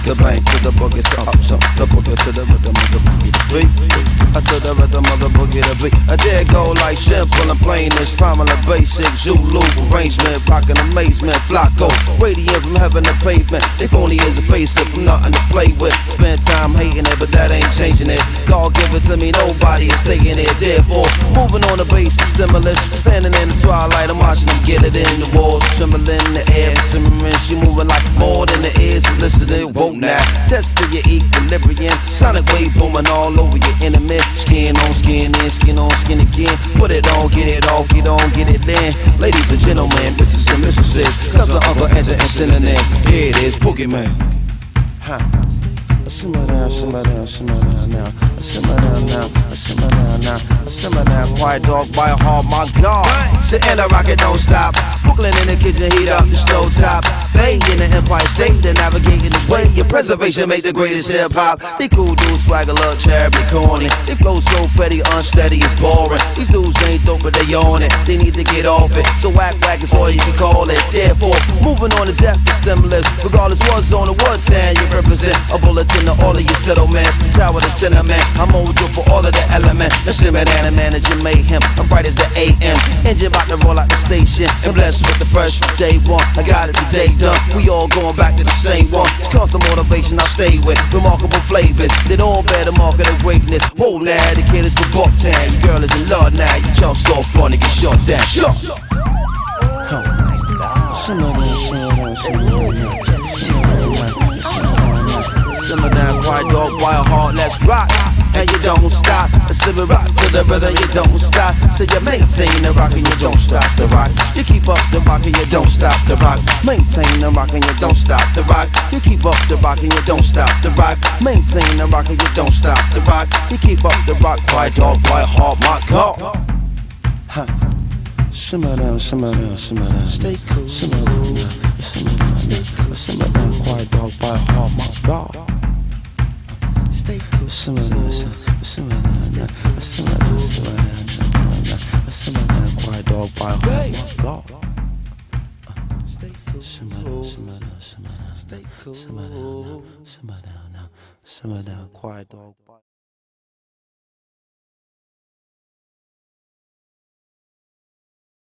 the bang to the boogie, so up jump the boogie to the rhythm of the boogie to beat. To the rhythm of the boogie to beat. I dare go like simple and plain as prominent basic Zulu arrangement, rockin' amazement, flocko, radiant from heaven to pavement. They phony as a facelift from nothing to play with. Spend time hating it, but that ain't changing it. God give it to me, nobody is taking it. Therefore, moving on the basis stimulus. Standing in the twilight, I'm watching them get it in the walls, trembling in the air, simmering. She moving like more than the ears. Listening, won't now. Test to your equilibrium. Sonic wave booming all over your enemy. Skin on skin in, skin on skin again. Put it on, get it off, get on, get it in. Ladies and gentlemen, misters and mistresses, cousins, uncle, enter and synonyms. Here it is, Boogeyman. Huh. Simmer down, simmer down, simmer down now. Simmer down now, simmer down now. Simmer down, quiet dog by a heart, my God. Sit in the rocket, don't stop. Brooklyn in the kitchen, heat up the stove top. Bay in the Empire State, they're navigating the way. Your preservation make the greatest hip hop. They cool dudes, swagger, love, charity, corny. They flow so petty, unsteady, it's boring. These dudes ain't dope, but they on it. They need to get off it. So whack is all you can call it. Therefore, moving on to death is stimulus. Regardless what zone or what town you represent, a bulletin to all of your settlements. Tower to tenement, I'm mojo for all of the elements. Let's simmer down and manage your mayhem. I'm bright as the AM. Engine about to roll out the station and blessed with the fresh from day one. I got it today done. We all going back to the same one. It's constant motivation I stay with. Remarkable flavors that all bear the mark of the greatness. Whoa now, the kid is from Bucktown. Your girl is in love now. You jump start front and get shut down. Shut. Simmer down, simmer down, simmer down, simmer down, quiet dog, wild heart, let's rock. And you don't stop. Simmer rock to the rhythm, you don't stop. So you maintain the rock and you don't stop the rock. You keep up the rock and you don't stop the rock. Maintain the rock and you don't stop the rock. You keep up the rock and you don't stop the rock. Maintain the rock and you don't stop the rock. You keep up the rock, quiet dog, wild heart, my God. Huh. Simmer down, simmer down, simmer down. Stay cool. Simmer down, simmer down, simmer down, quiet dog, wild heart, my God. Stay cool. Simmer down, simmer down, simmer down, simmer down, simmer down, quiet dog, wild heart, my God. Stay cool. Simmer down, simmer down, simmer down. Stay cool. Simmer down now, simmer down now, simmer down, quiet dog.